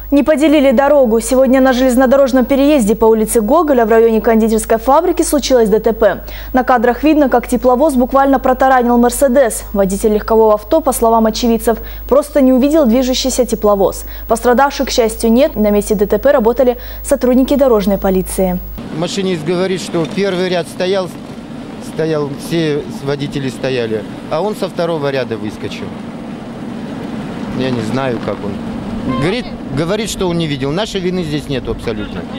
Не поделили дорогу. Сегодня на железнодорожном переезде по улице Гоголя в районе кондитерской фабрики случилось ДТП. На кадрах видно, как тепловоз буквально протаранил «Мерседес». Водитель легкового авто, по словам очевидцев, просто не увидел движущийся тепловоз. Пострадавших, к счастью, нет. На месте ДТП работали сотрудники дорожной полиции. Машинист говорит, что первый ряд стоял, все водители стояли, а он со второго ряда выскочил. Я не знаю, как он. Говорит, что он не видел. Нашей вины здесь нету абсолютно.